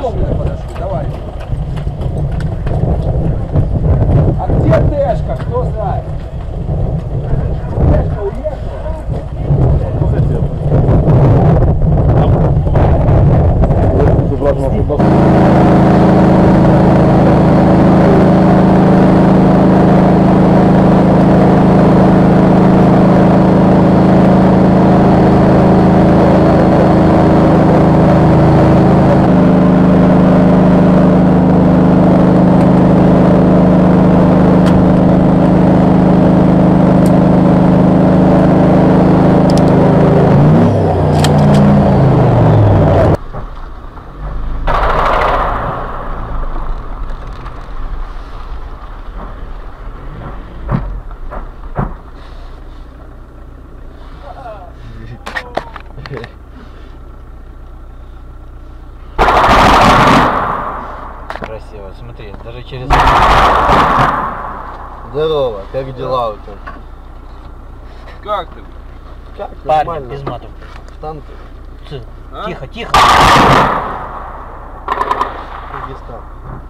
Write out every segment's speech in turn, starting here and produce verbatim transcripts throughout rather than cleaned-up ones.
подошли, давай. А где Тэшка? Кто знает? Тэшка уехала? Красиво, смотри, даже через... Здорово, как дела у тебя? Как ты? Как? Парень, Нормально. без матов. В танке. А? Тихо, тихо. Кыргызстан.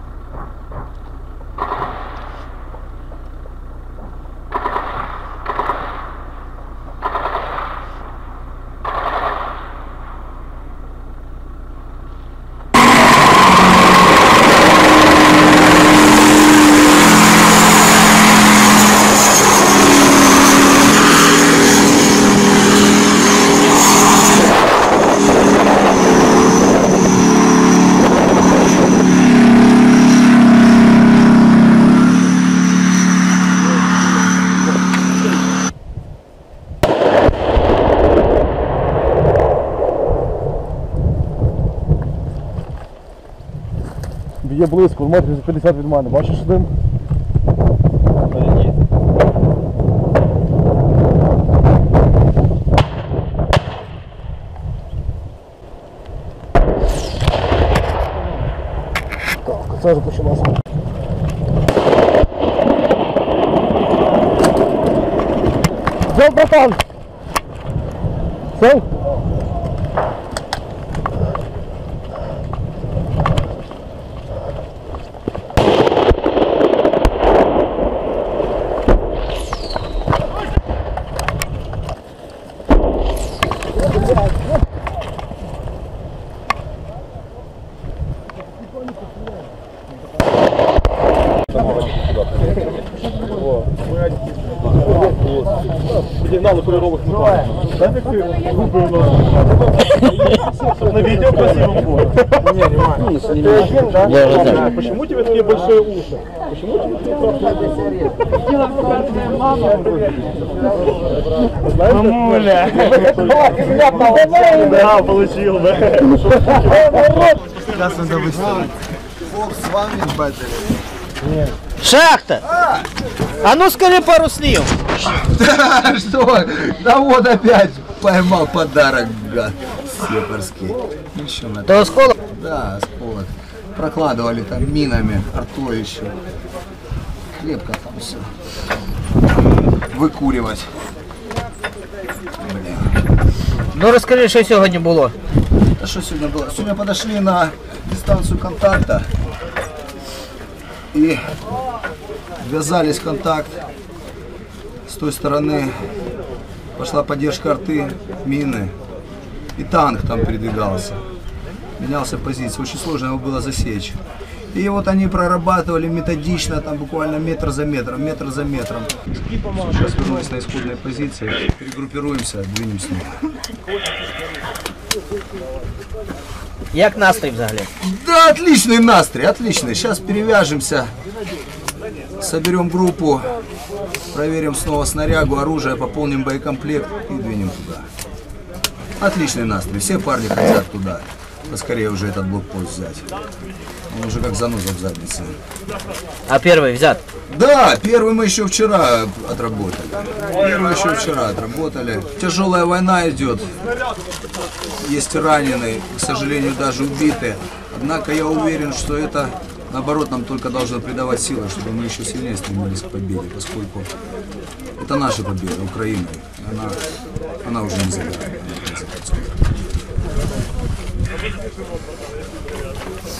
Є близько, в метрів за п'ятдесят від мене. Бачиш дим? Впереди. Так, це вже почалося. Взяв, братан! Все? Сигналы кулеровых моторов. Да, такие группы у нас. На видео красиво будет. Не, внимание. Ты один, да? Да. Почему у тебя такие большие уши? Почему у тебя такие красные? Мамуля. Да, получил, да. Сейчас надо выставить. Фокс с вами батарея. Нет. Шахта! А, а ну скажи пару слів. Да, что? Да вот опять поймал подарок, гад. Сепарский. Еще на То осколок? Да, осколок. Прокладывали там минами, артой еще. Крепко там все. Выкуривать. Блин. Ну розкажи, що сьогодні було. А что сегодня было? Сегодня подошли на дистанцию контакта. И ввязались в контакт. С той стороны пошла поддержка арты, мины. И танк там передвигался. Менялся позиция. Очень сложно его было засечь. И вот они прорабатывали методично, там буквально метр за метром, метр за метром. Сейчас вернулись на исходные позиции. Перегруппируемся, двинемся. Як настрій взагалі? Да, отличный настрой, отличный. Сейчас перевяжемся, соберем группу, проверим снова снарягу, оружие, пополним боекомплект и двинем туда. Отличный настрой, все парни хотят туда. Поскорее уже этот блокпост взять. Он уже как заноза в заднице. А перший взят? Да, первый мы еще вчера отработали. Первый еще вчера отработали. Тяжелая война идет. Есть раненые, к сожалению, даже убитые. Однако я уверен, что это, наоборот, нам только должно придавать силы, чтобы мы еще сильнее стремились к победе, поскольку это наша победа, Украина. Она, она уже не забирает.